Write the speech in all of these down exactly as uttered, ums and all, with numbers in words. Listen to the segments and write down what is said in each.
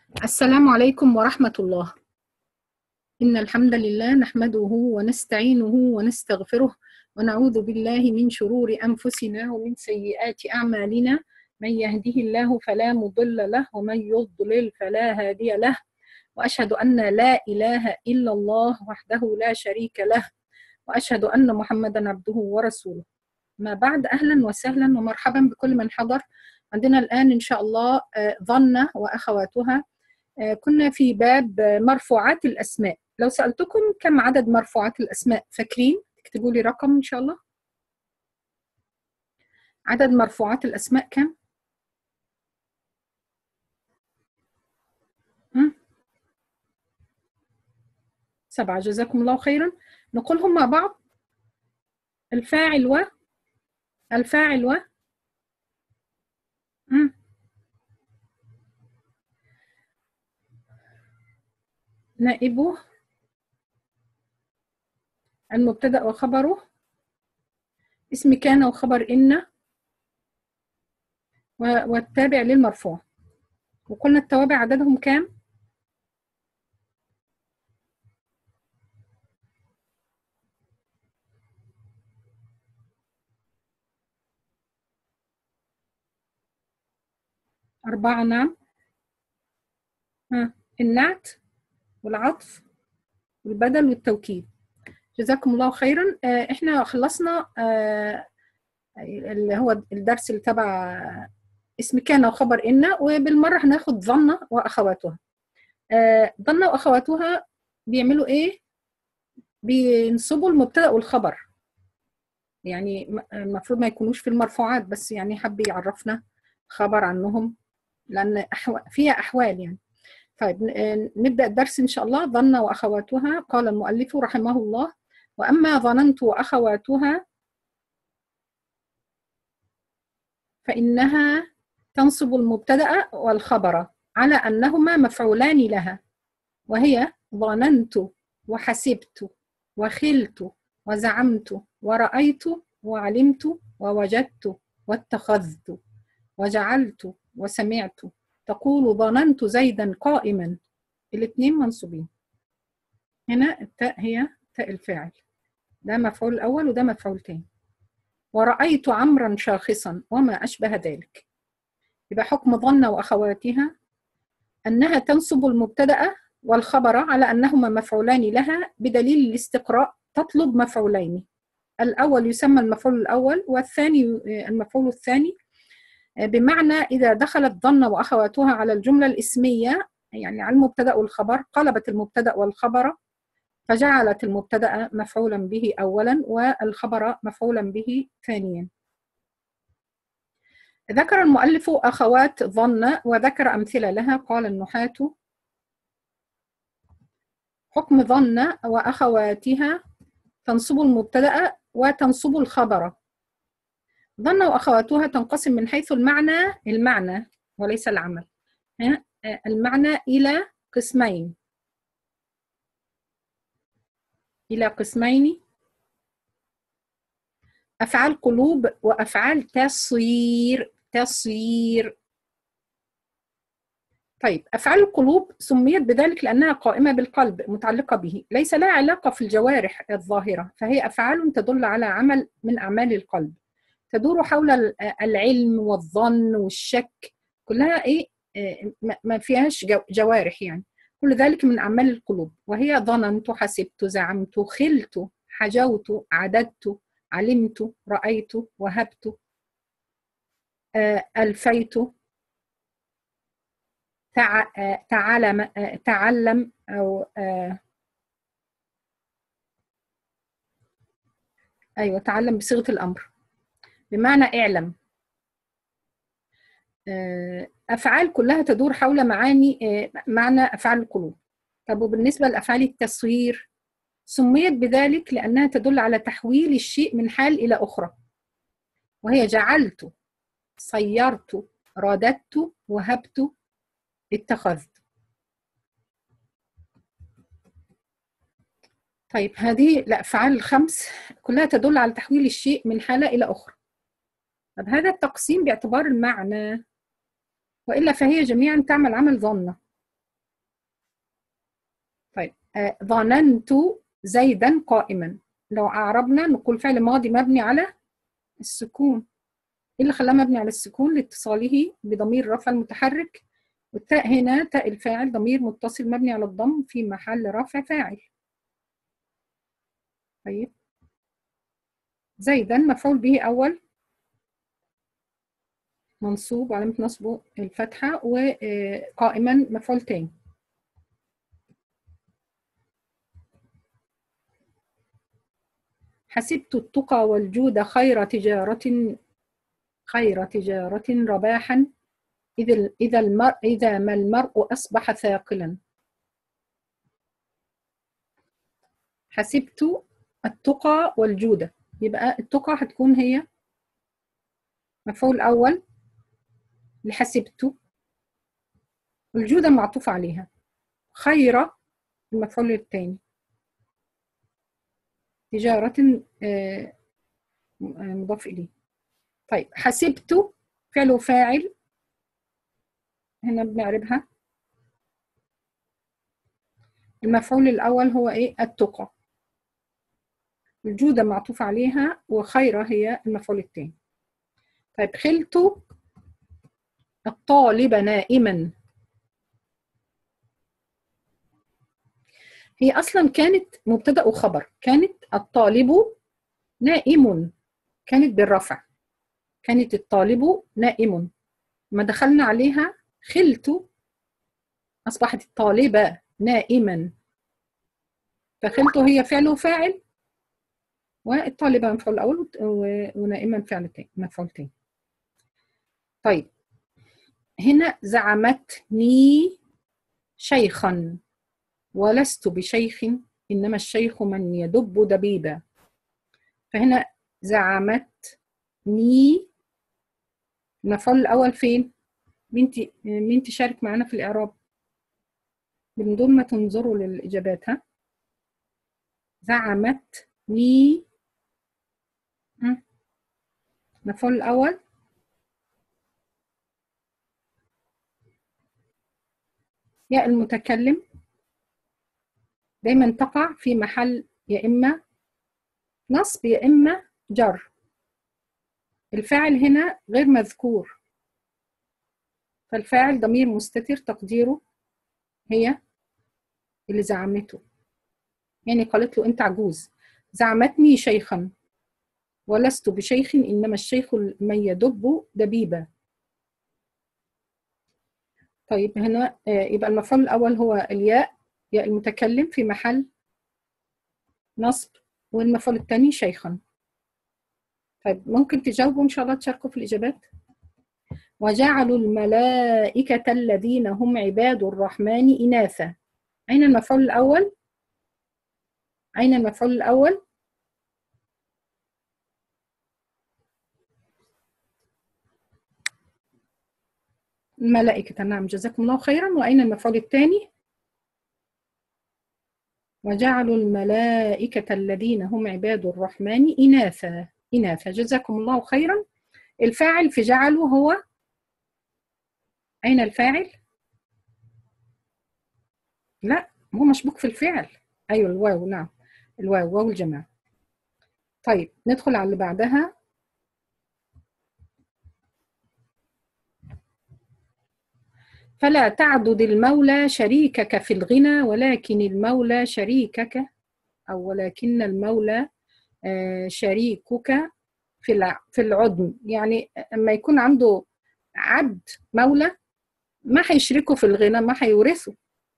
السلام عليكم ورحمة الله. إن الحمد لله نحمده ونستعينه ونستغفره ونعوذ بالله من شرور أنفسنا ومن سيئات أعمالنا. من يهده الله فلا مضل له ومن يضلل فلا هادي له، وأشهد أن لا إله إلا الله وحده لا شريك له، وأشهد أن محمدا عبده ورسوله. ما بعد، أهلا وسهلا ومرحبا بكل من حضر. عندنا الآن إن شاء الله ظن وأخواتها. كنا في باب مرفوعات الأسماء. لو سألتكم كم عدد مرفوعات الأسماء فاكرين؟ تكتبوا لي رقم إن شاء الله. عدد مرفوعات الأسماء كم؟ سبعة، جزاكم الله خيرا. نقولهم مع بعض. الفاعل و الفاعل و مم. نائبه، المبتدأ وخبره، اسم كان وخبر إن، والتابع للمرفوع. وقلنا التوابع عددهم كام؟ أربعة، نعم. ها. النعت والعطف والبدل والتوكيد. جزاكم الله خيرا. آه احنا خلصنا آه اللي هو الدرس اللي تبع اسم كان وخبر إن، وبالمرة هناخد ظن وأخواتها. آه ظن وأخواتها بيعملوا إيه؟ بينصبوا المبتدأ والخبر. يعني المفروض ما يكونوش في المرفوعات، بس يعني حب يعرفنا خبر عنهم لأن أحو... فيها أحوال يعني. طيب نبدأ الدرس إن شاء الله. ظن وأخواتها. قال المؤلف رحمه الله: وأما ظننت وأخواتها فإنها تنصب المبتدأ والخبر على أنهما مفعولان لها، وهي ظننت وحسبت وخلت وزعمت ورأيت وعلمت ووجدت واتخذت وجعلت وسمعت. تقول ظننت زيدا قائما. الاثنين منصوبين. هنا التاء هي تاء الفاعل، ده مفعول الأول وده مفعول تاني. ورأيت عمرا شاخصا وما أشبه ذلك. يبقى حكم ظن وأخواتها أنها تنصب المبتدأ والخبر على أنهما مفعولان لها بدليل الاستقراء. تطلب مفعولين، الأول يسمى المفعول الأول والثاني المفعول الثاني، بمعنى إذا دخلت ظن وأخواتها على الجملة الاسمية، يعني على المبتدأ والخبر، قلبت المبتدأ والخبر فجعلت المبتدأ مفعولا به أولا والخبر مفعولا به ثانيا. ذكر المؤلف أخوات ظن وذكر أمثلة لها. قال النحاة: حكم ظن وأخواتها تنصب المبتدأ وتنصب الخبر. ظن وأخواتها تنقسم من حيث المعنى المعنى وليس العمل، المعنى إلى قسمين إلى قسمين أفعال قلوب وأفعال تصير تصير. طيب، أفعال القلوب سميت بذلك لأنها قائمة بالقلب متعلقة به، ليس لها علاقة في الجوارح الظاهرة، فهي أفعال تدل على عمل من أعمال القلب، تدور حول العلم والظن والشك، كلها إيه؟ ما فيهاش جوارح يعني. كل ذلك من أعمال القلوب، وهي ظننت، حسبت، زعمت، خلت، حجوت، عددت، علمت، رأيت، وهبت، ألفيت، تعلم تعلم أو أيوة تعلم بصيغة الأمر بمعنى اعلم. أفعال كلها تدور حول معاني معنى أفعال القلوب. طب وبالنسبة لأفعال التصوير سميت بذلك لأنها تدل على تحويل الشيء من حال إلى أخرى، وهي جعلت، صيرت، رددت، وهبت، اتخذت. طيب هذه الأفعال الخمس كلها تدل على تحويل الشيء من حالة إلى أخرى. طب هذا التقسيم باعتبار المعنى، وإلا فهي جميعا تعمل عمل ظن. طيب آه ظننت زيدا قائما، لو أعربنا نقول فعل ماضي مبني على السكون. ايه اللي خلاه مبني على السكون؟ لاتصاله بضمير رفع المتحرك، والتاء هنا تاء الفاعل ضمير متصل مبني على الضم في محل رفع فاعل. طيب زيدا مفعول به أول منصوب وعلامة نصبه الفتحة، وقائما مفعول تاني. حسبت التقى والجود خير تجارة خير تجارة رباحا إذا إذا المرء إذا ما المرء أصبح ثاقلا. حسبت التقى والجودة، يبقى التقى هتكون هي مفعول أول لحسبت، والجودة معطوف عليها، خير المفعول الثاني، تجارة مضاف إليه. طيب حسبت فعل وفاعل، هنا بنعربها المفعول الأول هو إيه؟ التقى، الجودة معطوف عليها، وخير هي المفعول الثاني. طيب خلت الطالب نائما، هي أصلا كانت مبتدأ وخبر، كانت الطالب نائم، كانت بالرفع، كانت الطالب نائم، ما دخلنا عليها خلت أصبحت الطالبة نائما، فخلت هي فعل وفاعل، والطالبة مفعول أول، ونائما فعل تاني مفعول تاني. طيب هنا زعمتني شيخا ولست بشيخ إنما الشيخ من يدب دبيبا، فهنا زعمتني المفعول الأول فين؟ مين مين تشارك معنا في الإعراب؟ من دون ما تنظروا للإجابات. ها زعمتني المفعول الأول ياء المتكلم دايما تقع في محل يا إما نصب يا إما جر، الفاعل هنا غير مذكور، فالفاعل ضمير مستتر تقديره هي اللي زعمته، يعني قالت له أنت عجوز. زعمتني شيخا ولست بشيخ إنما الشيخ من يدب دبيبا. طيب هنا يبقى المفعول الأول هو الياء، ياء المتكلم في محل نصب، والمفعول الثاني شيخا. طيب ممكن تجاوبوا إن شاء الله، تشاركوا في الإجابات. وجعلوا الملائكة الذين هم عباد الرحمن إناثا، أين المفعول الأول؟ أين المفعول الأول؟ الملائكة، نعم جزاكم الله خيرا. وأين المفعول الثاني؟ وجعلوا الملائكة الذين هم عباد الرحمن إناثا، إناثا جزاكم الله خيرا. الفاعل في جعلوا هو أين الفاعل؟ لا هو مشبوك في الفعل، أيوة الواو، نعم الواو، واو الجماعة. طيب ندخل على اللي بعدها. فلا تعدد المولى شريكك في الغنى ولكن المولى شريكك، أو ولكن المولى شريكك في في العدم، يعني اما يكون عنده عبد مولى ما هيشركه في الغنى، ما هيورثه،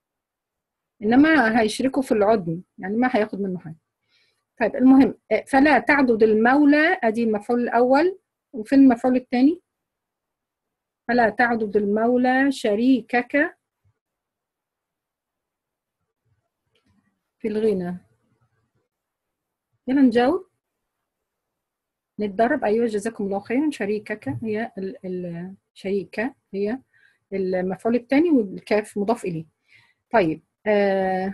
انما هيشركه في العدم، يعني ما هياخد منه حاجه. طيب المهم فلا تعدد المولى، ادي المفعول الاول، وفين المفعول الثاني؟ فلا تعدد المولى شريكك في الغنى. يلا نجاوب نتدرب. ايوه جزاكم الله خيرا، شريكك هي الشريكه هي المفعول الثاني، والكاف مضاف اليه. طيب آه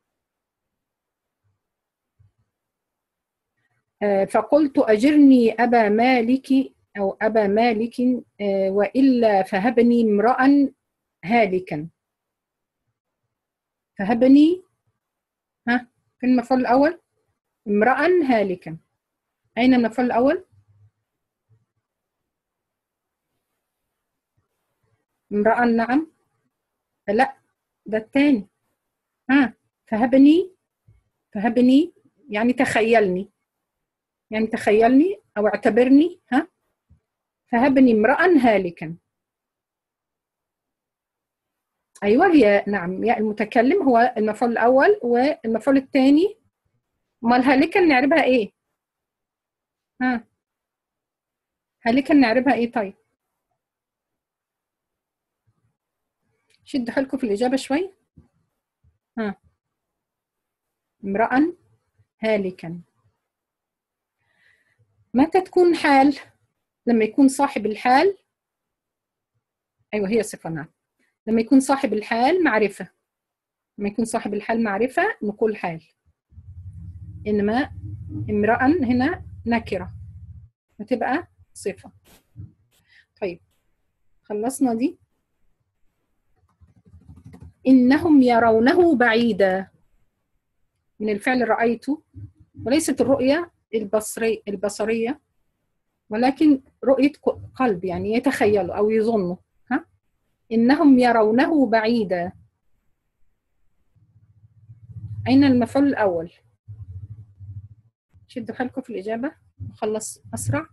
آه فقلت أجرني أبا مالك أو أبا مالك آه وإلا فهبني امرأ هالكا، فهبني فين المفعول الأول؟ امرأ هالكا. أين المفعول الأول؟ امرأ، نعم. لا، ده الثاني. ها، فهبني. فهبني يعني تخيلني، يعني تخيلني أو اعتبرني. ها، فهبني امرأ هالكا. أيوه، هي نعم، يا المتكلم هو المفعول الأول، والمفعول الثاني. أمال هالكا نعربها إيه؟ ها، هالكا نعربها إيه طيب؟ شدوا حيلكم في الإجابة شوي. ها، امرأ هالكا. متى تكون حال؟ لما يكون صاحب الحال. أيوه، هي صفة، نعم. لما يكون صاحب الحال معرفة. لما يكون صاحب الحال معرفة نقول حال. إنما امرأ هنا نكرة، هتبقى صفة. طيب، خلصنا دي. إنهم يرونه بعيدا، من الفعل رأيته، وليست الرؤية البصري البصرية، ولكن رؤية قلب، يعني يتخيل أو يظن. ها، إنهم يرونه بعيدا. أين المفعول الأول؟ شدوا حيلكم في الإجابة نخلص أسرع.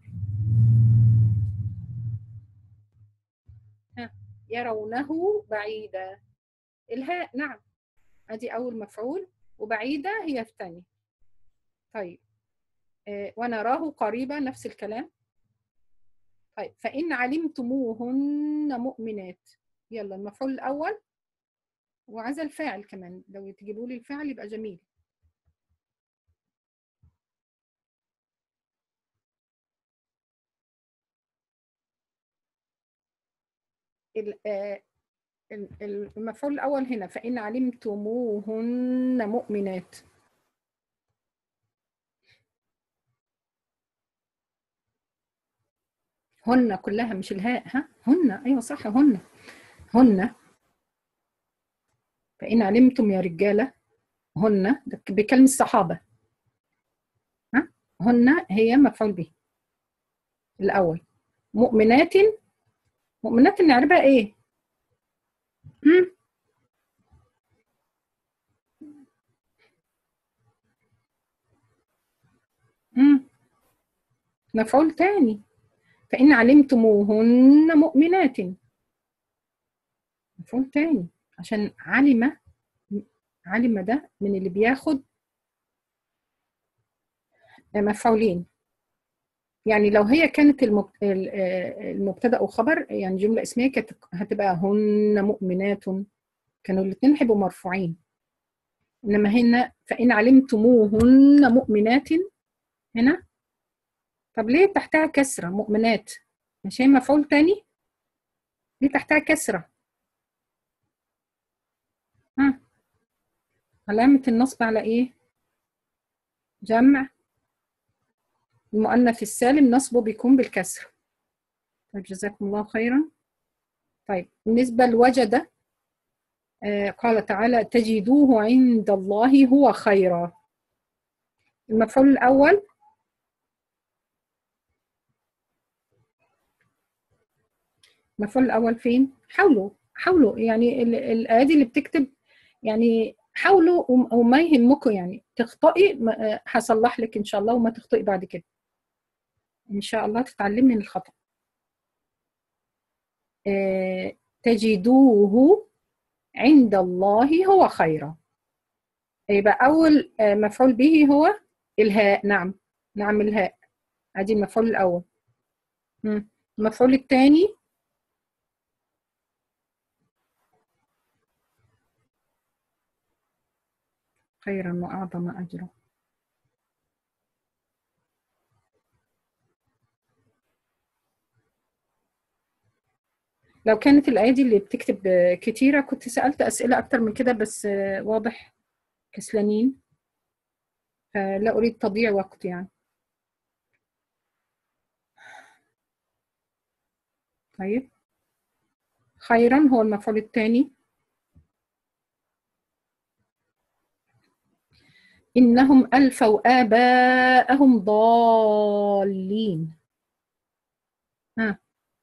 ها، يرونه بعيدا. الهاء، نعم، أدي أول مفعول، وبعيدة هي الثانية. طيب، آه ونراه قريبا، نفس الكلام. طيب، فإن علمتموهن مؤمنات. يلا المفعول الأول، وعايزة الفاعل كمان، لو تجيبوا لي الفاعل يبقى جميل. المفعول الأول هنا فإن علمتموهن مؤمنات. هن كلها مش الهاء. ها، هن، أيوة صح، هن. هن، فإن علمتم يا رجالة. هن بكلمة الصحابة. ها، هن هي مفعول به الأول. مؤمنات. مؤمنات نعرفها إيه؟ مم. مم. مفعول تاني. فإن علمتموهن مؤمنات، مفعول تاني، عشان علم. علم ده من اللي بياخد مفعولين. يعني لو هي كانت المبتدأ وخبر، يعني جملة اسمية، كانت هتبقى هن مؤمنات، كانوا الاثنين هيبقوا مرفوعين. انما هنا فإن علمتموهن مؤمنات. هنا طب ليه تحتها كسرة؟ مؤمنات مش هي مفعول تاني؟ ليه تحتها كسرة؟ ها، علامة النصب على ايه؟ جمع المؤنث السالم نصبه بيكون بالكسر. طيب، جزاكم الله خيرا. طيب، بالنسبة لوجد، آه قال تعالى تجدوه عند الله هو خيرا. المفعول الأول. المفعول الأول فين؟ حاولوا حاولوا يعني الأيادي اللي بتكتب، يعني حاولوا وما يهمكم، يعني تخطئي هصلح لك إن شاء الله، وما تخطئي بعد كده إن شاء الله تتعلمي من الخطأ. آه تجدوه عند الله هو خيرا. يبقى أول آه مفعول به هو الهاء. نعم، نعم الهاء، ادي المفعول الأول. مم. المفعول الثاني خيرا وأعظم أجرا. لو كانت الأيادي اللي بتكتب كتيرة كنت سألت أسئلة أكتر من كده، بس واضح كسلانين، فلا أريد تضييع وقت يعني. طيب، خيرا هو المفعول الثاني. إنهم ألفوا آباءهم ضالين. ها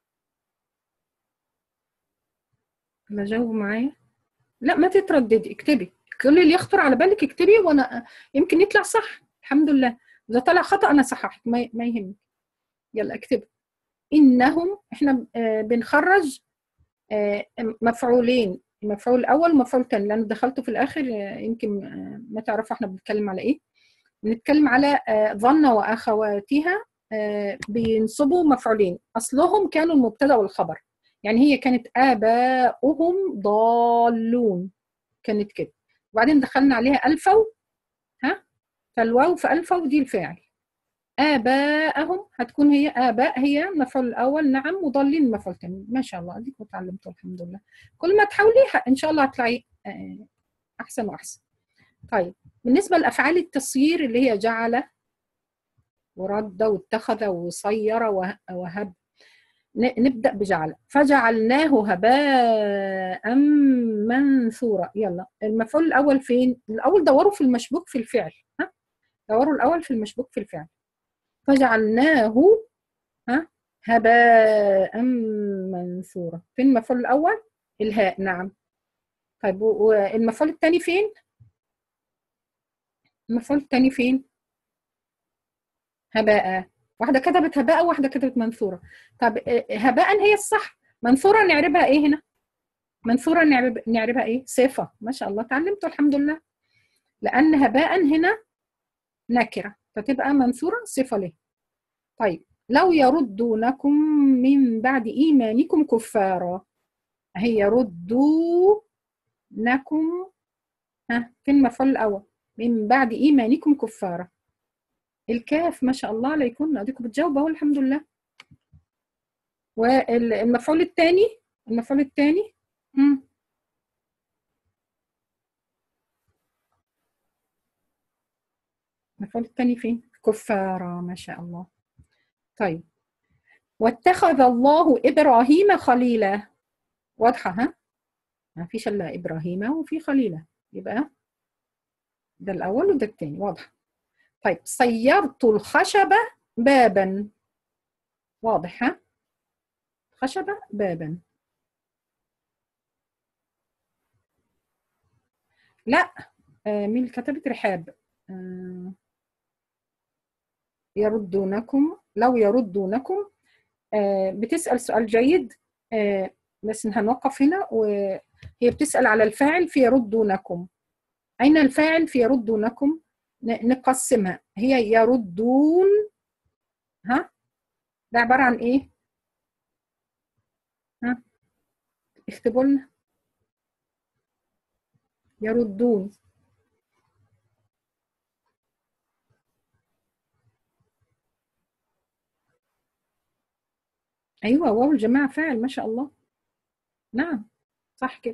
لا جاوب معايا؟ لا ما تترددي، اكتبي كل اللي يخطر على بالك اكتبي، وانا يمكن يطلع صح الحمد لله، اذا طلع خطأ انا صححت ما ما يهمك. يلا اكتبي. انهم احنا بنخرج مفعولين، المفعول الاول والمفعول الثاني لانه دخلته في الاخر، يمكن ما تعرفوا احنا بنتكلم على ايه. بنتكلم على ظن واخواتها، بينصبوا مفعولين اصلهم كانوا المبتدا والخبر، يعني هي كانت آباؤهم ضالون كانت كده، وبعدين دخلنا عليها ألفوا، ها فالواو في ألفوا دي الفاعل، آباءهم هتكون هي آباء هي المفعول الأول، نعم، وضالين المفعول الثاني. ما شاء الله اديكم اتعلمتوا الحمد لله، كل ما تحاولي إن شاء الله هتلاقي أحسن وأحسن. طيب بالنسبة لأفعال التصيير اللي هي جعل ورد واتخذ وصير وهب، نبدأ بجعل. فجعلناه هباء منثورا. يلا المفعول الأول فين؟ الأول دوروا في المشبوك في الفعل، ها دوروا الأول في المشبوك في الفعل. فجعلناه ها هباء منثورا، فين المفعول الأول؟ الهاء، نعم. طيب والمفعول الثاني فين؟ المفعول الثاني فين؟ هباء، واحدة كتبت هباء وواحدة كتبت منثورة. طب هباء هي الصح، منثورة نعربها ايه هنا؟ منثورة نعرب نعربها ايه؟ صفة. ما شاء الله اتعلمتوا الحمد لله، لأن هباء هنا نكرة فتبقى منثورة صفة له. طيب لو يردونكم من بعد إيمانكم كفارا، هي يردونكم، ها فين المفعول الأول؟ من بعد إيمانكم كفارا، الكاف. ما شاء الله عليكم اديكم بتجاوبوا اهو الحمد لله. والمفعول الثاني، المفعول الثاني المفعول الثاني فين؟ كفارا. ما شاء الله. طيب واتخذ الله إبراهيم خليلا، واضحة ها؟ ما فيش إلا إبراهيم وفي خليلا، يبقى ده الأول وده الثاني، واضح. طيب صيرت الخشبة بابا، واضح ها؟ خشبة بابا. لا آه مين اللي كتبت؟ رحاب. آه يردونكم، لو يردونكم، آه بتسأل سؤال جيد، آه بس هنوقف هنا، وهي بتسأل على الفاعل في يردونكم. أين الفاعل في يردونكم؟ نقسمها، هي يردون، ها ده عبارة عن إيه؟ ها اكتبوا لنا. يردون، أيوة واو الجماعة فاعل، ما شاء الله، نعم صح كده.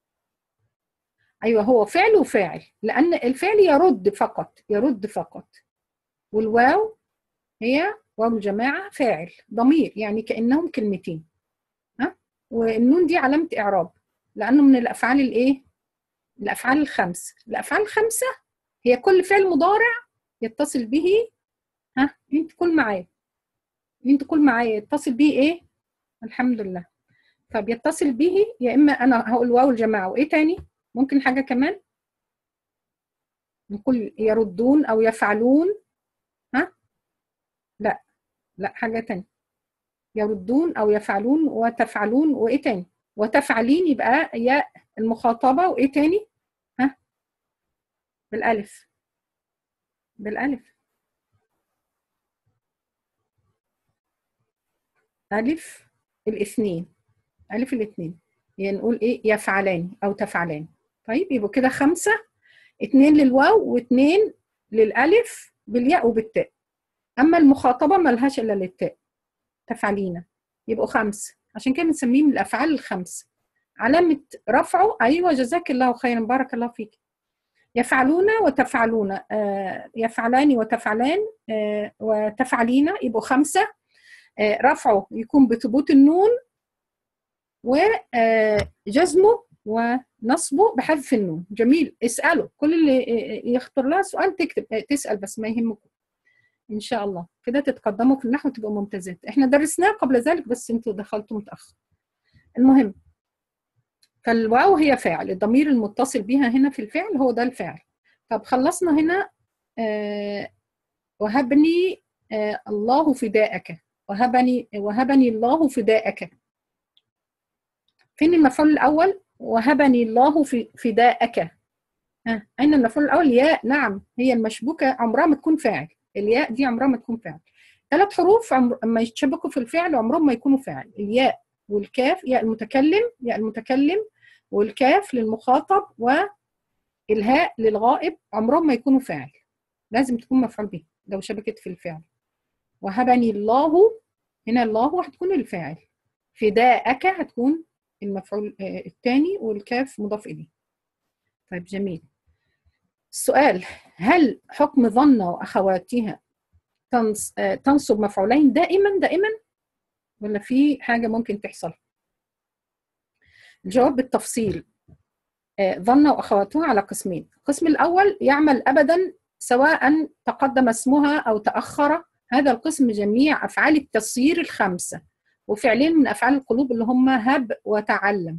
أيوة هو فعل وفاعل، لأن الفعل يرد فقط، يرد فقط، والواو هي واو الجماعة فاعل ضمير، يعني كأنهم كلمتين، ها والنون دي علامة إعراب لأنه من الأفعال الإيه؟ الأفعال الخمس. الأفعال الخمسة هي كل فعل مضارع يتصل به، ها انت كل معايا، انت كل معايا يتصل به ايه؟ الحمد لله. طب يتصل به يا اما انا هقول واو الجماعه وايه تاني؟ ممكن حاجه كمان نقول يردون او يفعلون، ها لا لا حاجه تانية، يردون او يفعلون وتفعلون وايه تاني؟ وتفعلين، يبقى يا المخاطبه وايه تاني؟ ها بالالف، بالالف، الف الاثنين، ألف الاثنين، يعني نقول إيه؟ يفعلان أو تفعلان. طيب يبقوا كده خمسة، اتنين للواو واتنين للألف بالياء وبالتاء، أما المخاطبة ملهاش إلا للتاء، تفعلين، يبقوا خمس، عشان كده بنسميه من الأفعال الخمس. علامة رفعه، أيوة جزاك الله خيرا بارك الله فيك، يفعلون وتفعلون، آه يفعلان وتفعلان، آه وتفعلين، يبقوا خمسة. آه رفعه يكون بثبوت النون، وجزمه ونصبه بحذف النون. جميل، اسألوا كل اللي يخطر لها سؤال تكتب تسأل بس ما يهمكم إن شاء الله كده تتقدموا في النحو وتبقوا ممتازات. إحنا درسناه قبل ذلك بس أنتوا دخلتوا متأخر. المهم، فالواو هي فاعل، الضمير المتصل بها هنا في الفعل هو ده الفاعل. طب خلصنا هنا. آه وهبني آه الله فداءك، وهبني وهبني الله فداءك. فين المفعول الأول؟ وهبني الله في فداءك. ها، أين المفعول الأول؟ ياء. نعم، هي المشبوكة عمرها ما تكون فاعل، الياء دي عمرها ما تكون فاعل. ثلاث حروف عمر ما يتشبكوا في الفعل عمرهم ما يكونوا فاعل، الياء والكاف، ياء المتكلم ياء المتكلم والكاف للمخاطب والهاء للغائب عمرهم ما يكونوا فاعل، لازم تكون مفعول به لو شبكت في الفعل. وهبني الله، هنا الله هتكون الفاعل، فداءك هتكون المفعول الثاني والكاف مضاف إليه. طيب جميل. السؤال: هل حكم ظن وأخواتها تنصب مفعولين دائما دائما ولا في حاجة ممكن تحصل؟ الجواب بالتفصيل. ظن وأخواتها على قسمين. القسم الأول يعمل أبدا سواء تقدم اسمها أو تأخر. هذا القسم جميع أفعال التصيير الخمسة، وفعلين من أفعال القلوب اللي هم هب وتعلم.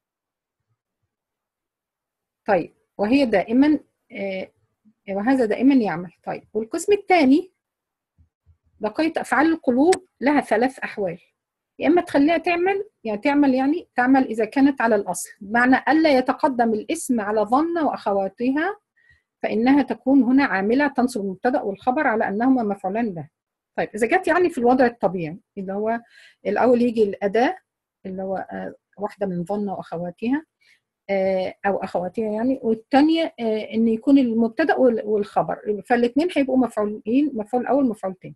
طيب، وهي دائما وهذا دائما يعمل. طيب، والقسم الثاني بقية أفعال القلوب لها ثلاث أحوال. يا إما تخليها تعمل يعني تعمل يعني تعمل إذا كانت على الأصل، بمعنى ألا يتقدم الاسم على ظن وأخواتها، فإنها تكون هنا عاملة تنصب المبتدأ والخبر على أنهما مفعولان له. طيب، إذا جت يعني في الوضع الطبيعي اللي هو الأول يجي الأداة اللي هو واحدة من ظن وأخواتها أو أخواتها يعني، والثانية إن يكون المبتدأ والخبر، فالاثنين هيبقوا مفعولين، مفعول أول مفعول ثاني.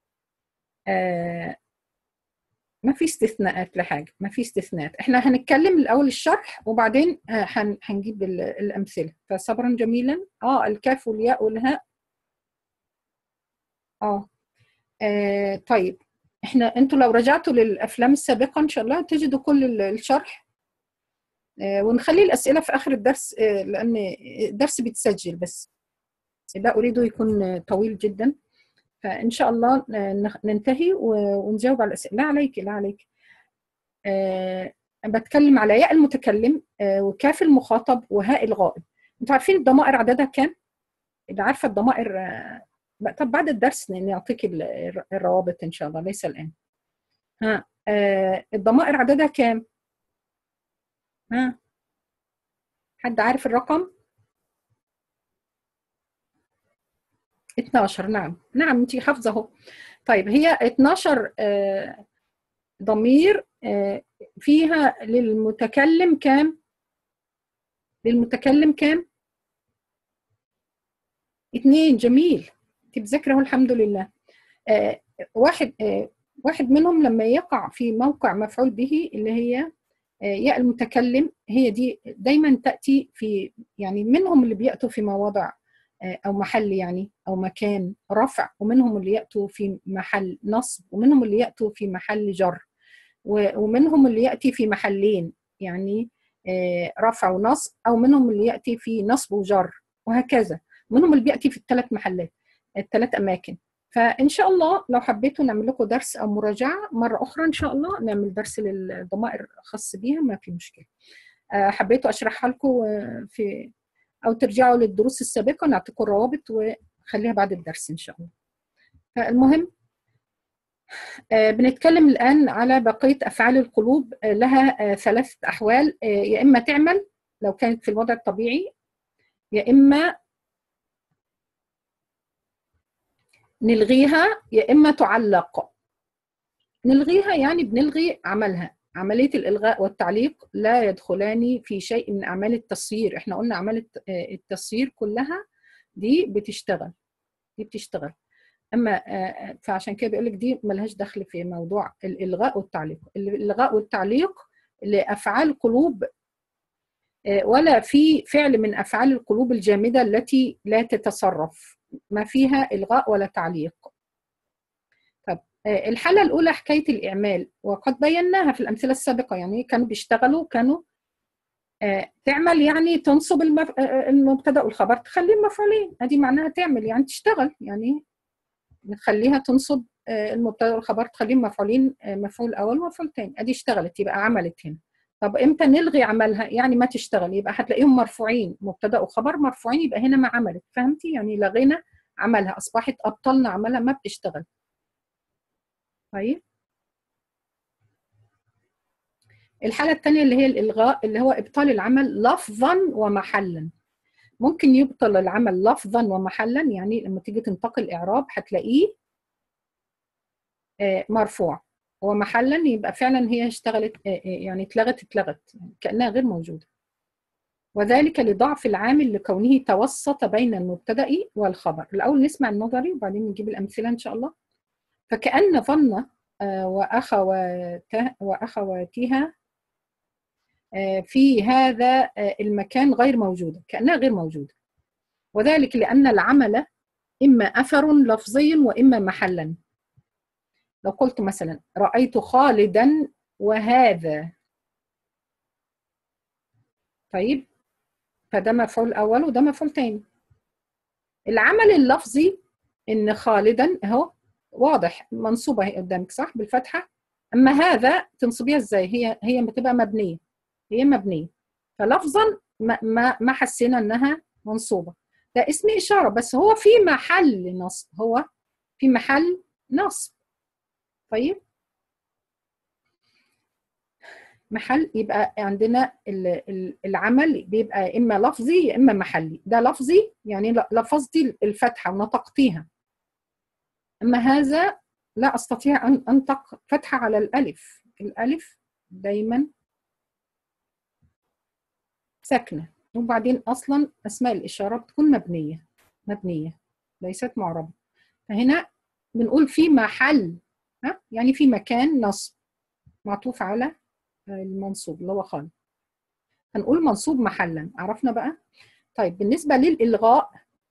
ما في استثناءات لحاجة، ما في استثناءات. احنا هنتكلم الأول الشرح وبعدين هن هنجيب الأمثلة. فصبرا جميلا. اه الكاف والياء والهاء. اه, آه طيب، احنا انتوا لو رجعتوا للأفلام السابقة إن شاء الله تجدوا كل الشرح. آه ونخلي الأسئلة في آخر الدرس، آه لأن الدرس بيتسجل بس لا أريده يكون طويل جدا. فإن شاء الله ننتهي ونجاوب على الأسئلة. لا عليك لا عليك. أه بتكلم على ياء المتكلم أه وكاف المخاطب وهاء الغائب. انتوا عارفين الضمائر عددها كام؟ اللي عارفة الضمائر أه طب بعد الدرس نعطيك الروابط إن شاء الله، ليس الآن. ها أه الضمائر عددها كام؟ ها حد عارف الرقم؟ اثناشر. نعم نعم انتي حافظة اهو. طيب، هي اثناشر أه ضمير أه فيها للمتكلم كام؟ للمتكلم كام؟ اثنين. جميل، انت بتذاكري اهو الحمد لله. آه واحد آه واحد منهم لما يقع في موقع مفعول به اللي هي آه ياء المتكلم، هي دي دايما تأتي في يعني منهم اللي بيأتوا في مواضع آه أو محل يعني أو مكان رفع، ومنهم اللي يأتوا في محل نصب، ومنهم اللي يأتوا في محل جر، ومنهم اللي يأتي في محلين يعني آه رفع ونصب، أو منهم اللي يأتي في نصب وجر، وهكذا. منهم اللي بيأتي في الثلاث محلات الثلاث أماكن. فإن شاء الله لو حبيتوا نعمل لكم درس أو مراجعة مرة أخرى إن شاء الله نعمل درس للضمائر خاص بيها، ما في مشكلة. حبيتوا أشرحها لكم في أو ترجعوا للدروس السابقة نعطيكم الروابط وخليها بعد الدرس إن شاء الله. فالمهم بنتكلم الآن على بقية أفعال القلوب لها ثلاثة أحوال، يا إما تعمل لو كانت في الوضع الطبيعي، يا إما نلغيها، يا إما تعلق. نلغيها يعني بنلغي عملها. عملية الإلغاء والتعليق لا يدخلان في شيء من أعمال التصيير. إحنا قلنا أعمال التصيير كلها دي بتشتغل دي بتشتغل أما فعشان كده بيقول لك دي ملهاش دخل في موضوع الإلغاء والتعليق. الإلغاء والتعليق لأفعال قلوب، ولا في فعل من أفعال القلوب الجامدة التي لا تتصرف، ما فيها إلغاء ولا تعليق. طب الحالة الأولى حكاية الإعمال، وقد بيناها في الأمثلة السابقة، يعني كانوا بيشتغلوا كانوا آه تعمل يعني تنصب المف... آه المبتدا والخبر تخليه مفعولين، ادي معناها تعمل يعني تشتغل، يعني بتخليها تنصب آه المبتدا والخبر تخليهم مفعولين، آه مفعول اول ومفعول ثاني، ادي اشتغلت يبقى عملت هنا. طب امتى نلغي عملها؟ يعني ما تشتغل، يبقى هتلاقيهم مرفوعين، مبتدا وخبر مرفوعين، يبقى هنا ما عملت. فهمتي؟ يعني لغينا عملها، اصبحت ابطلنا عملها، ما بتشتغل. طيب الحالة الثانية اللي هي الإلغاء، اللي هو إبطال العمل لفظا ومحلا. ممكن يبطل العمل لفظا ومحلا، يعني لما تيجي تنتقل إعراب هتلاقيه مرفوع، ومحلا يبقى فعلا هي اشتغلت، يعني اتلغت اتلغت كأنها غير موجودة. وذلك لضعف العامل لكونه توسط بين المبتدأ والخبر. الأول نسمع النظري وبعدين نجيب الأمثلة إن شاء الله. فكأن ظن وأخواتها وأخواتها في هذا المكان غير موجودة، كأنها غير موجودة، وذلك لأن العمل إما أثر لفظي وإما محلا. لو قلت مثلا رأيت خالدا وهذا، طيب فده مفعول أول وده مفعول تاني. العمل اللفظي إن خالدا أهو واضح منصوبة هي قدامك صح بالفتحة، أما هذا تنصبيها إزاي؟ هي هي بتبقى مبنية، هي مبنية، فلفظا ما ما ما حسينا إنها منصوبة. ده اسم إشارة بس هو في محل نصب، هو في محل نصب. طيب محل، يبقى عندنا العمل بيبقى إما لفظي يا إما محلي. ده لفظي يعني لفظتي الفتحة ونطقتيها، أما هذا لا أستطيع أن أنطق فتحة على الألف، الألف دايما ساكنة، وبعدين أصلا أسماء الإشارة بتكون مبنية مبنية ليست معربة. فهنا بنقول في محل، ها يعني في مكان نصب معطوف على المنصوب اللي هو خالد، هنقول منصوب محلا. عرفنا بقى؟ طيب بالنسبة للإلغاء،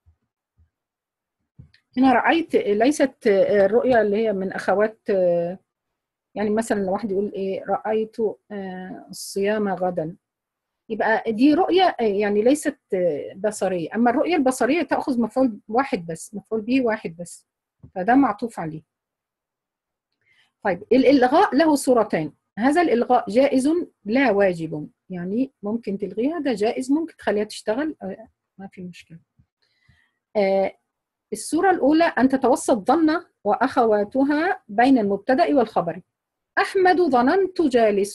هنا رأيت ليست الرؤية اللي هي من أخوات، يعني مثلا لو واحد يقول إيه رأيت الصيام غدا، يبقى دي رؤية يعني ليست بصرية، أما الرؤية البصرية تأخذ مفعول واحد بس، مفعول به واحد بس، فده معطوف عليه. طيب الإلغاء له صورتين، هذا الإلغاء جائز لا واجب، يعني ممكن تلغيها، ده جائز ممكن تخليها تشتغل ما في مشكلة. آه الصورة الأولى أن تتوسط ظن وأخواتها بين المبتدأ والخبر. أحمد ظننت جالس،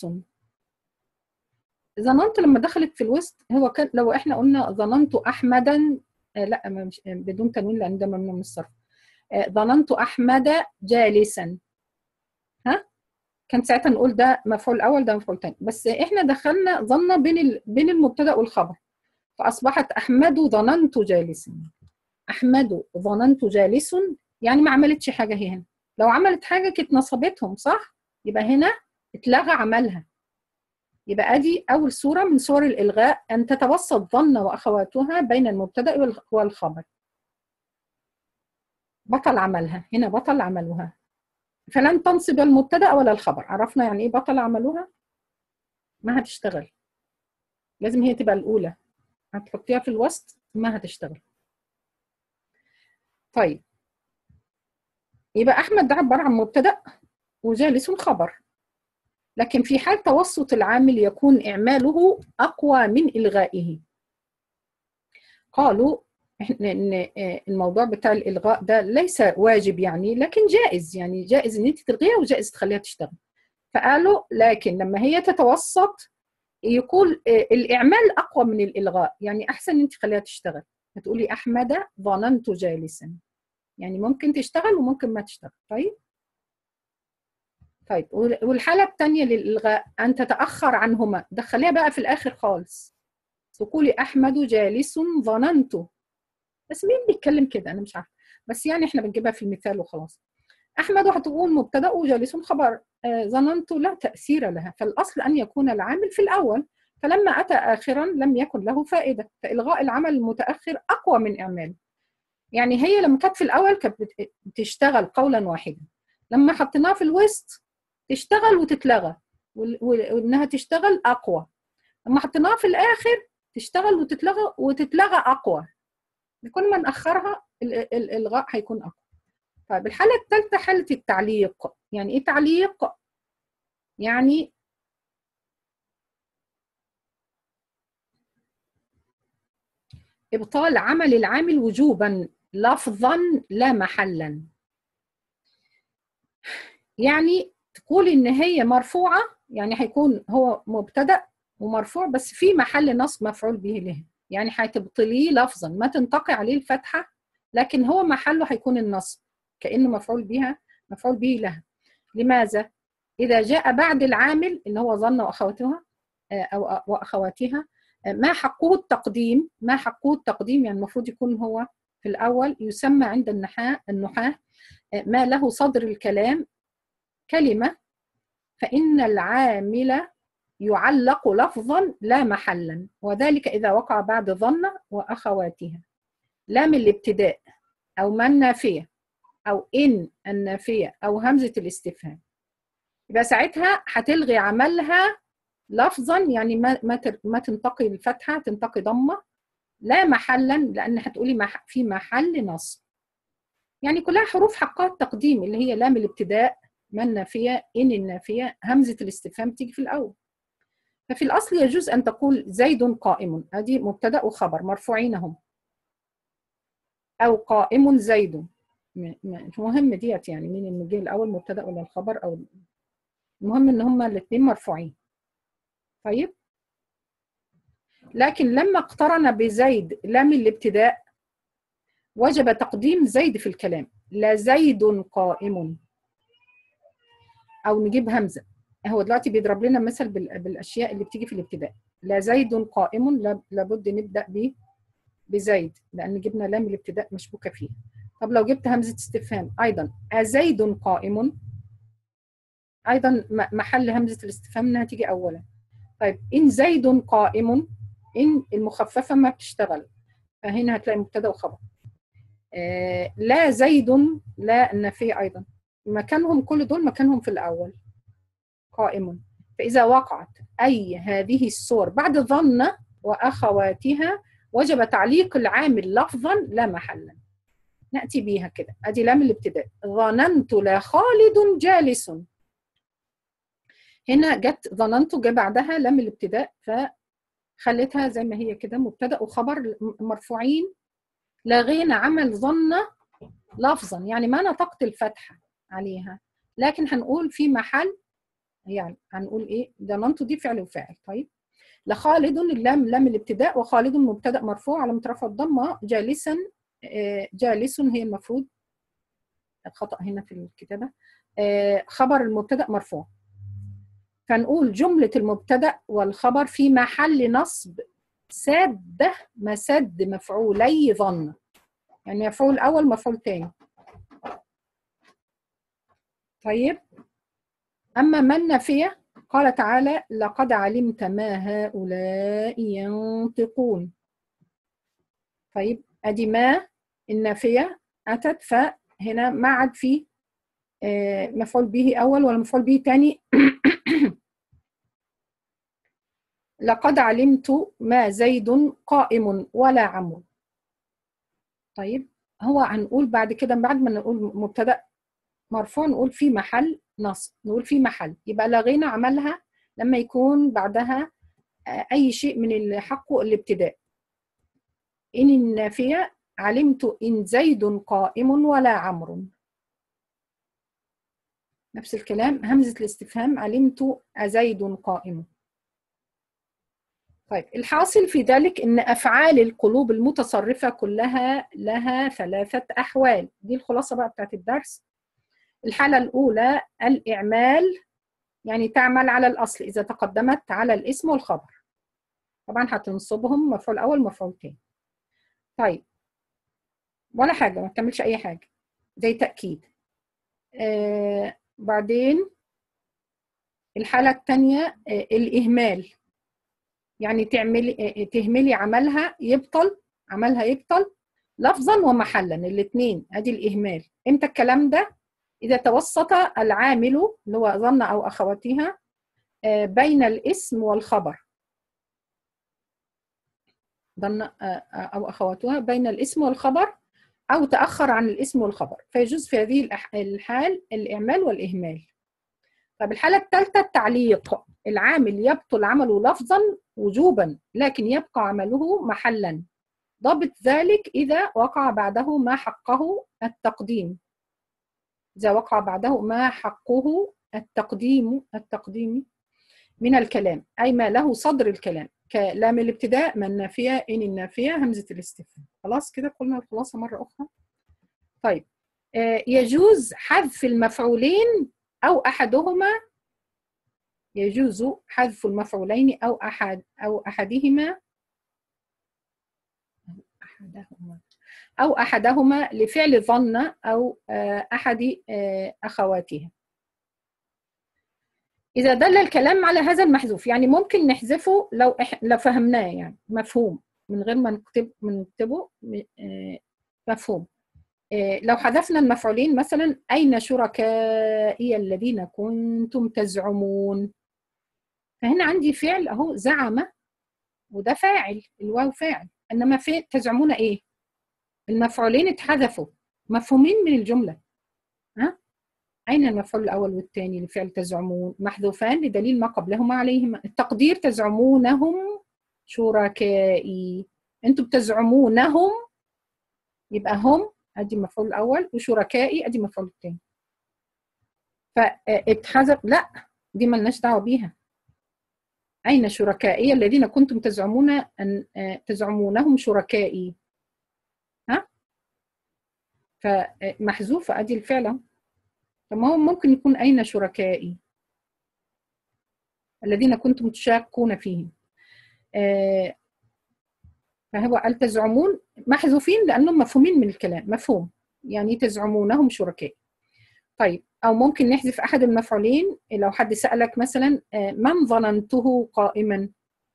ظننت لما دخلت في الوسط، هو كان لو احنا قلنا ظننت أحمدا، آه لا مش بدون تنوين لأن ده ممنوع من الصرف، آه ظننت أحمد جالسا، ها كان ساعتها نقول ده مفعول اول ده مفعول ثاني، بس احنا دخلنا ظن بين ال... بين المبتدا والخبر، فاصبحت احمد ظننت جالسا. احمد ظننت جالس يعني ما عملتش حاجه هي هنا، لو عملت حاجه كانت نصبتهم صح، يبقى هنا اتلغى عملها. يبقى ادي اول صوره من صور الالغاء، ان تتوسط ظن واخواتها بين المبتدا والخبر، بطل عملها هنا، بطل عملها، فلن تنصب المبتدا ولا الخبر. عرفنا يعني ايه بطل عملها؟ ما هتشتغل، لازم هي تبقى الأولى، هتحطيها في الوسط ما هتشتغل. طيب يبقى أحمد ده عبارة عن مبتدأ وجالس خبر، لكن في حال توسط العامل يكون إعماله أقوى من إلغائه. قالوا إن الموضوع بتاع الإلغاء ده ليس واجب يعني، لكن جائز، يعني جائز إن أنت تلغيها وجائز تخليها تشتغل. فقالوا لكن لما هي تتوسط يكون الإعمال أقوى من الإلغاء، يعني أحسن أنت تخليها تشتغل، هتقولي أحمد ظننت جالسا، يعني ممكن تشتغل وممكن ما تشتغل. طيب طيب والحالة الثانية للإلغاء أن تتأخر عنهما، دخليها بقى في الآخر خالص، تقولي أحمد جالس ظننت، بس مين بيتكلم كده أنا مش عارفة، بس يعني إحنا بنجيبها في المثال وخلاص. أحمد هتقول مبتدأ وجالس خبر، آه ظننت لا تأثير لها، فالأصل أن يكون العامل في الأول، فلما أتى آخرا لم يكن له فائدة، فإلغاء العمل المتأخر أقوى من إعماله. يعني هي لما كانت في الأول كانت بتشتغل قولا واحدا، لما حطيناها في الوسط تشتغل وتتلغى، وإنها تشتغل أقوى. لما حطيناها في الاخر تشتغل وتتلغى وتتلغى اقوى، كل ما ناخرها الالغاء هيكون اقوى. طيب الحاله الثالثه حاله التعليق. يعني ايه تعليق؟ يعني ابطال عمل العامل وجوبا لفظا لا محلا. يعني تقول ان هي مرفوعه، يعني هيكون هو مبتدا ومرفوع بس في محل نصب مفعول به له، يعني هتبطليه لفظا، ما تنطقي عليه الفتحه لكن هو محله هيكون النصب كانه مفعول بها مفعول به لها. لماذا؟ اذا جاء بعد العامل اللي هو ظن واخواتها او واخواتها ما حقه التقديم، ما حقه التقديم يعني المفروض يكون هو في الاول. يسمى عند النحاة النحاة ما له صدر الكلام كلمة، فإن العامل يعلق لفظا لا محلا، وذلك إذا وقع بعد ظن وأخواتها لام الابتداء أو ما النافية أو إن النافية أو همزة الاستفهام. يبقى ساعتها هتلغي عملها لفظا، يعني ما ما ما تنتقي الفتحة، تنتقي ضمة، لا محلا لأن هتقولي في محل نصب. يعني كلها حروف حقها التقديم اللي هي لام الابتداء، ما النافية، إن النافية، همزة الاستفهام تيجي في الأول. ففي الأصل يجوز أن تقول زيد قائم، هذه مبتدأ وخبر مرفوعين هم، أو قائم زيد، مش مهم ديت يعني مين اللي جه الأول مبتدأ ولا الخبر، أو المهم إن هما الاثنين مرفوعين. طيب لكن لما اقترن بزيد لام الابتداء وجب تقديم زيد في الكلام، لا زيد قائم، أو نجيب همزة. هو دلوقتي بيضرب لنا مثل بالاشياء اللي بتيجي في الابتداء، لا زيد قائم لابد نبدا ب بزيد لان جبنا لام الابتداء مشبوكه فيها. طب لو جبت همزه استفهام ايضا ازيد قائم، ايضا محل همزه الاستفهام انها تيجي اولا. طيب ان زيد قائم، ان المخففه ما بتشتغل، فهنا هتلاقي مبتدا وخبر. آه لا زيد، لا النافيه ايضا مكانهم كل دول مكانهم في الاول قائم. فإذا وقعت أي هذه الصور بعد ظن وأخواتها وجب تعليق العامل لفظا لا محلا. نأتي بيها كده، أدي لام الابتداء، ظننت لا خالد جالس، هنا جت ظننت جاء بعدها لام الابتداء فخلتها زي ما هي كده مبتدأ وخبر مرفوعين، لغينا عمل ظن لفظا يعني ما نطقت الفتحة عليها، لكن هنقول في محل، يعني هنقول ايه ظننت دي فعل وفاعل. طيب لخالد اللام لام الابتداء، وخالد مبتدا مرفوع على رفع الضمه، جالسا جالس هي المفروض خطا هنا في الكتابه، خبر المبتدا مرفوع. فنقول جمله المبتدا والخبر في محل نصب ساده مسد مفعولي ظن، يعني مفعول اول مفعول ثاني. طيب اما ما النافيه قال تعالى لقد علمت ما هؤلاء ينطقون. طيب ادي ما النافيه اتت، فهنا ما عاد في مفعول به اول ولا مفعول به ثاني. لقد علمت ما زيد قائم ولا عمرو. طيب هو هنقول بعد كده بعد ما نقول مبتدا مرفوع نقول في محل نصب، نقول في محل، يبقى لغينا عملها لما يكون بعدها اي شيء من اللي حقه الابتداء. ان النافيه علمت ان زيد قائم ولا عمرو، نفس الكلام همزه الاستفهام علمت ازيد قائم. طيب الحاصل في ذلك ان افعال القلوب المتصرفه كلها لها ثلاثه احوال، دي الخلاصه بقى بتاعت الدرس. الحاله الاولى الاعمال، يعني تعمل على الاصل اذا تقدمت على الاسم والخبر، طبعا هتنصبهم مفعول اول مفعول ثاني. طيب ولا حاجه ما بتعملش اي حاجه زي تاكيد. آه بعدين الحاله الثانيه آه الاهمال، يعني تعملي تهملي عملها يبطل، عملها يبطل لفظا ومحلا الاثنين، ادي الاهمال. امتى الكلام ده؟ اذا توسط العامل اللي هو ظن او اخواتها بين الاسم والخبر، ظن أو أخواتها بين الاسم والخبر أو تأخر عن الاسم والخبر، فيجوز في هذه الحال الإعمال والإهمال. طب الحالة الثالثة التعليق، العامل يبطل عمله لفظا وجوبا لكن يبقى عمله محلا، ضابط ذلك إذا وقع بعده ما حقه التقديم، إذا وقع بعده ما حقه التقديم التقديم من الكلام، أي ما له صدر الكلام، كلام الابتداء، ما النافية، إن النافية، همزة الاستفهام. خلاص كده قلنا الخلاصة مرة أخرى. طيب يجوز حذف المفعولين أو أحدهما، يجوز حذف المفعولين أو أحد أو أحدهما أحدهما أو أحدهما لفعل ظن أو أحد أخواتها إذا دل الكلام على هذا المحذوف. يعني ممكن نحذفه لو إح... لو فهمناه، يعني مفهوم من غير ما نكتب من نكتبه مفهوم. لو حذفنا المفعولين مثلا أين شركائي الذين كنتم تزعمون، فهنا عندي فعل أهو زعم وده فاعل، الواو فاعل، إنما في تزعمون إيه؟ المفعولين اتحذفوا، مفهومين من الجملة. ها؟ أين المفعول الأول والثاني لفعل تزعمون؟ محذوفان لدليل ما قبلهما عليهما. التقدير تزعمونهم شركائي، أنتم بتزعمونهم يبقى هم أدي المفعول الأول، وشركائي أدي المفعول الثاني. فاتحذف، لا دي مالناش دعوة بيها. أين شركائي الذين كنتم تزعمون أن تزعمونهم شركائي، ها؟ فمحذوفة أدي الفعل. طب ما هو ممكن يكون أين شركائي الذين كنتم تشاكون فيهم، آه فهو قال تزعمون محذوفين لأنهم مفهومين من الكلام، مفهوم يعني تزعمونهم شركاء. طيب أو ممكن نحذف أحد المفعولين. لو حد سألك مثلا آه من ظننته قائما،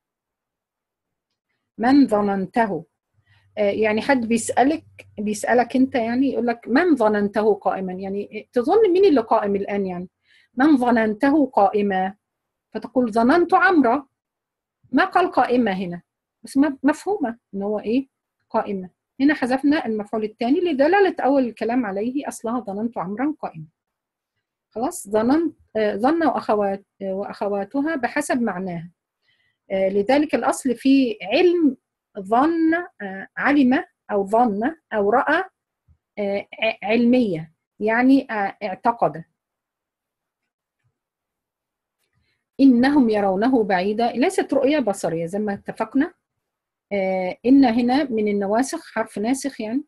من ظننته، آه يعني حد بيسألك بيسألك أنت، يعني يقول لك من ظننته قائما، يعني تظن مين اللي قائم الآن، يعني من ظننته قائمة، فتقول ظننت عمرو، ما قال قائمة هنا بس مفهومة ان هو ايه قائمة. هنا حذفنا المفعول الثاني لدلالة اول الكلام عليه، اصلها ظننت عمرا قائمة. خلاص ظننت ظن واخوات واخواتها بحسب معناها، لذلك الاصل في علم ظن علم او ظن او رأى علمية يعني اعتقد. إنهم يرونه بعيدا ليست رؤية بصرية زي ما اتفقنا. آه إن هنا من النواسخ، حرف ناسخ يعني.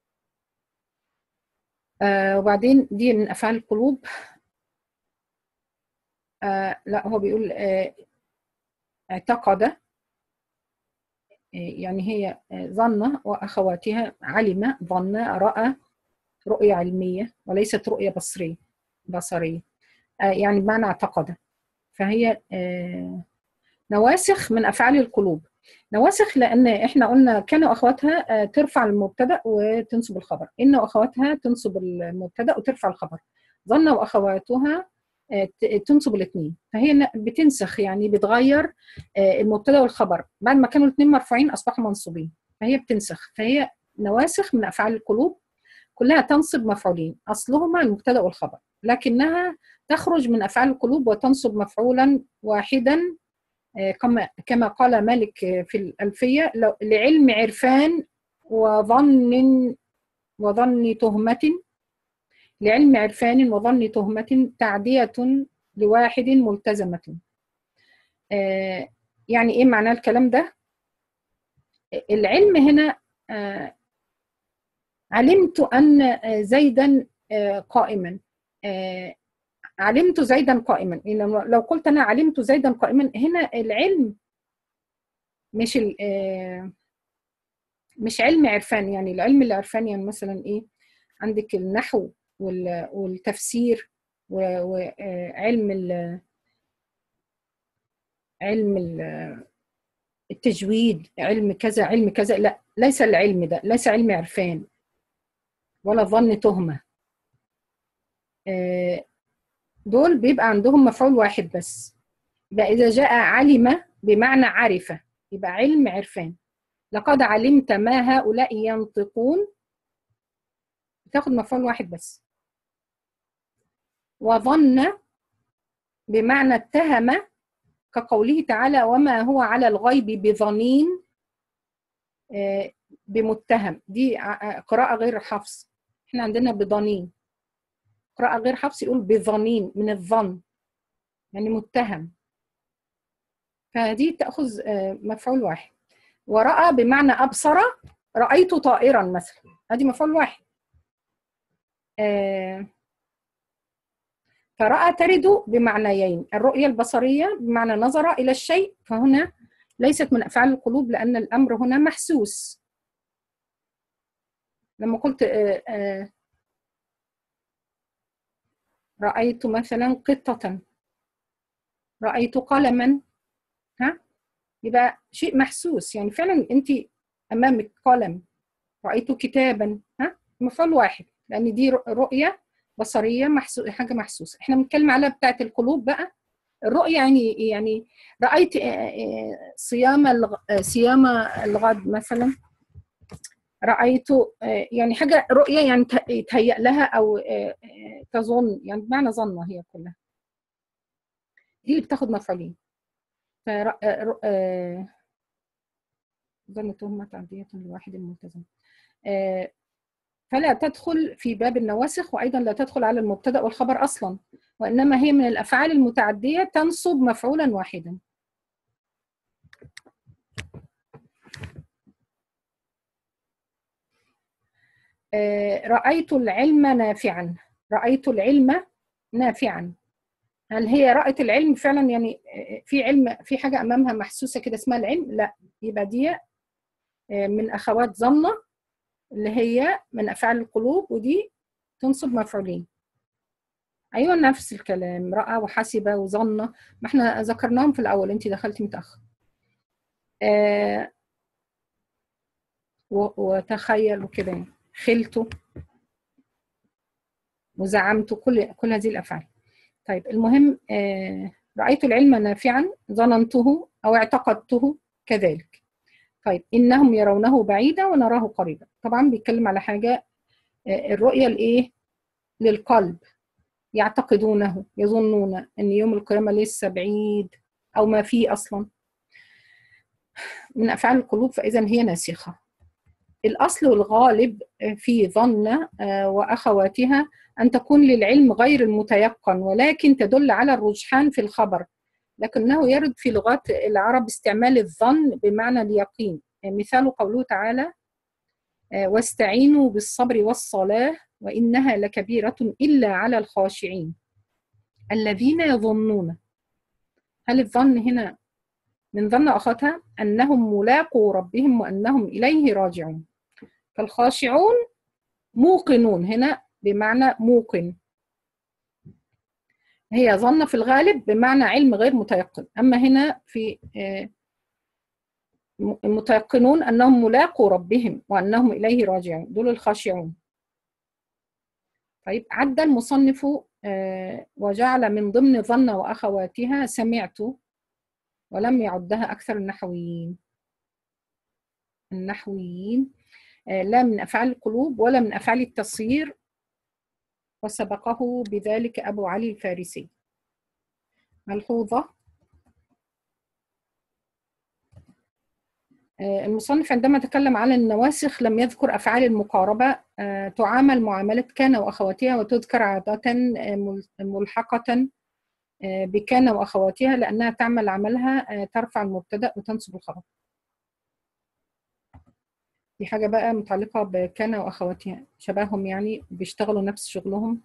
آه وبعدين دي من أفعال القلوب. آه لا هو بيقول آه اعتقد، آه يعني هي ظن وأخواتها علم ظن رأى رؤية علمية وليست رؤية بصرية بصرية، آه يعني بمعنى اعتقد. فهي آه نواسخ من أفعال القلوب. نواسخ لأن إحنا قلنا كان وأخواتها ترفع المبتدأ وتنصب الخبر، إن وأخواتها تنصب المبتدأ وترفع الخبر، ظن وأخواتها تنصب الاثنين. فهي بتنسخ يعني بتغير المبتدأ والخبر، بعد ما كانوا الاثنين مرفوعين أصبحوا منصوبين، فهي بتنسخ. فهي نواسخ من أفعال القلوب كلها تنصب مفعولين أصلهما المبتدأ والخبر، لكنها تخرج من أفعال القلوب وتنصب مفعولا واحدا كما كما قال مالك في الألفية لعلم عرفان وظن وظن تهمة، لعلم عرفان وظن تهمة تعدية لواحد ملتزمة. يعني إيه معنى الكلام ده؟ العلم هنا علمت أن زيدا قائما، علمت زيدا قائما. لو قلت أنا علمت زيدا قائما، هنا العلم مش مش علم عرفان. يعني العلم العرفان يعني مثلا إيه، عندك النحو والتفسير وعلم ال علم التجويد، علم كذا علم كذا، لا ليس العلم ده ليس علم عرفان ولا ظن تهمة. دول بيبقى عندهم مفعول واحد بس. يبقى إذا جاء علم بمعنى عرف يبقى علم عرفان، لقد علمت ما هؤلاء ينطقون بتاخد مفعول واحد بس. وظن بمعنى اتهم، كقوله تعالى وما هو على الغيب بظنين بمتهم. دي قراءة غير حفص، احنا عندنا بظنين. قراءة غير حفص يقول بظنين من الظن يعني متهم، فدي تأخذ مفعول واحد. ورأى بمعنى أبصر، رأيت طائرا مثلا، هذه مفعول واحد. فرأى ترد بمعنيين، الرؤية البصرية بمعنى نظر إلى الشيء، فهنا ليست من أفعال القلوب لأن الأمر هنا محسوس. لما قلت رأيت مثلا قطة، رأيت قلما، ها يبقى شيء محسوس، يعني فعلا أنت أمامك قلم. رأيت كتابا، ها مفعول واحد لأن دي رؤية بصرية محسوس، حاجة محسوسة. احنا بنتكلم على بتاعة القلوب بقى. الرؤية يعني يعني رأيت صيام صيام الغد مثلا، رأيت يعني حاجة رؤية يعني يتهيأ لها أو تظن، يعني بمعنى ظنة هي كلها. دي اللي بتاخد مفعولين. ظن تهمة تعدية لواحد ملتزم. فلا تدخل في باب النواسخ، وأيضا لا تدخل على المبتدأ والخبر أصلا، وإنما هي من الأفعال المتعدية تنصب مفعولا واحدا. رأيت العلم نافعا، رأيت العلم نافعا، هل هي رأت العلم فعلا يعني في علم، في حاجة أمامها محسوسة كده اسمها العلم؟ لا، يبقى دي من أخوات ظنة اللي هي من أفعال القلوب، ودي تنصب مفعولين. أيوة نفس الكلام، رأى وحسب وظن، ما احنا ذكرناهم في الأول، أنت دخلتي متأخر. آه وتخيل وكده، خلت وزعمت، كل كل هذه الأفعال. طيب المهم، آه رأيت العلم نافعا، ظننته أو اعتقدته كذلك. طيب إنهم يرونه بعيدا ونراه قريبا، طبعا بيتكلم على حاجة، آه الرؤية الإيه؟ للقلب، يعتقدونه، يظنون أن يوم القيامة لسه بعيد أو ما فيه أصلا، من أفعال القلوب، فإذا هي ناسخة. الأصل والغالب في ظن وأخواتها أن تكون للعلم غير المتيقن، ولكن تدل على الرجحان في الخبر، لكنه يرد في لغات العرب استعمال الظن بمعنى اليقين. مثال قوله تعالى واستعينوا بالصبر والصلاة وإنها لكبيرة إلا على الخاشعين الذين يظنون. هل الظن هنا من ظن أخواتها أنهم ملاقوا ربهم وأنهم إليه راجعون؟ فالخاشعون موقنون هنا بمعنى موقن، هي ظن في الغالب بمعنى علم غير متيقن، أما هنا في متيقنون أنهم ملاقوا ربهم وأنهم إليه راجعون، دول الخاشعون. طيب عد المصنف وجعل من ضمن ظن وأخواتها سمعت، ولم يعدها أكثر النحويين. النحويين لا من أفعال القلوب ولا من أفعال التصير، وسبقه بذلك أبو علي الفارسي. ملحوظة، المصنف عندما تكلم على النواسخ لم يذكر أفعال المقاربة، تعامل معاملة كان وأخواتها، وتذكر عادة ملحقة بكان وأخواتها لأنها تعمل عملها ترفع المبتدأ وتنصب الخبر. دي حاجة بقى متعلقة بكان وأخواتها، شبههم يعني بيشتغلوا نفس شغلهم.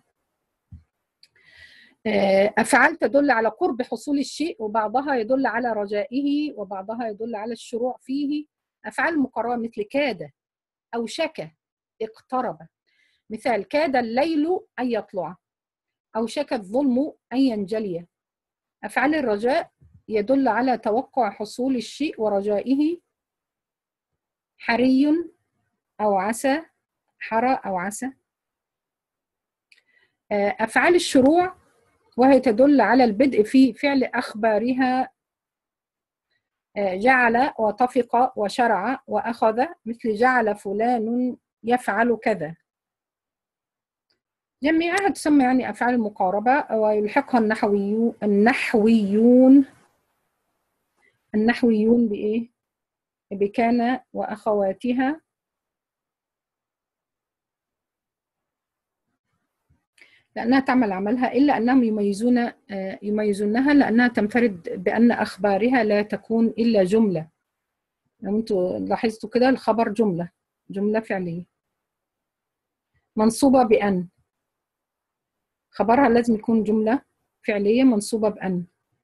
أفعال تدل على قرب حصول الشيء، وبعضها يدل على رجائه، وبعضها يدل على الشروع فيه. أفعال مقاربة مثل كاد أو شك، اقترب. مثال كاد الليل أن يطلع، أو شك الظلم أن ينجلي. أفعال الرجاء يدل على توقع حصول الشيء ورجائه، حري أو عسى، حرى أو عسى. أفعال الشروع وهي تدل على البدء في فعل أخبارها جعل وطفق وشرع وأخذ، مثل جعل فلان يفعل كذا. جميعها تسمى يعني أفعال المقاربة، ويلحقها النحويون النحويون النحويون بإيه؟ بكان وأخواتها، لأنها تعمل عملها، إلا أنهم يميزون يميزونها لأنها تنفرد بأن أخبارها لا تكون إلا جملة. لو أنتوا لاحظتوا كده، الخبر جملة جملة فعلية منصوبة بأن، خبرها لازم يكون جملة فعلية منصوبة بأن،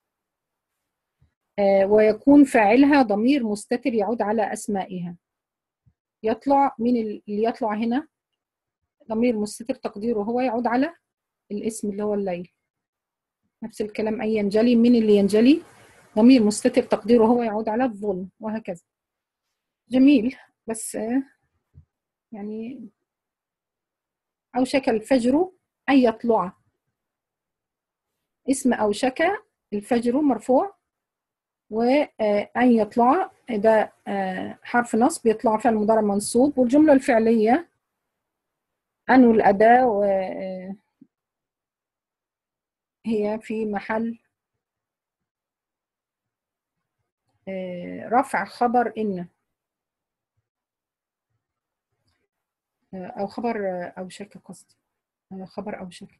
ويكون فاعلها ضمير مستتر يعود على أسمائها. يطلع، مين اللي يطلع هنا؟ ضمير مستتر تقديره هو يعود على الاسم اللي هو الليل. نفس الكلام أي ينجلي، مين اللي ينجلي؟ ضمير مستتر تقديره هو يعود على الظلم، وهكذا. جميل. بس يعني أوشك الفجر أن يطلع، اسم أوشك الفجر مرفوع، وأن يطلع ده حرف نصب، يطلع فعل مضارع منصوب، والجملة الفعلية أن والأداة وهي في محل رفع خبر إن، أو خبر أوشك، قصدي خبر أوشك.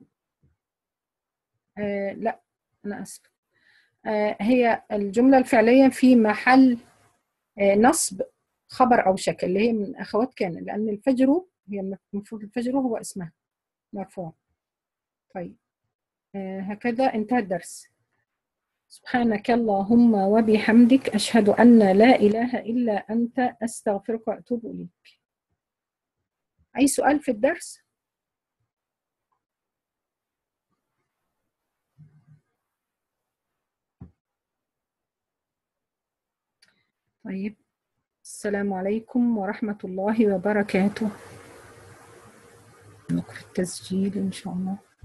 لا أنا أسف، هي الجملة الفعلية في محل نصب خبر أوشك، اللي هي من أخوات كان، لأن الفجر هي المفروض الفجر هو اسمها مرفوع. طيب هكذا انتهى الدرس. سبحانك اللهم وبحمدك، أشهد أن لا إله إلا أنت، أستغفرك وأتوب إليك. أي سؤال في الدرس؟ طيب، السلام عليكم ورحمة الله وبركاته. نقرأ التسجيل إن شاء الله.